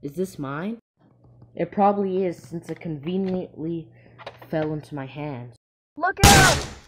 Is this mine? It probably is, since it conveniently fell into my hands. Look out!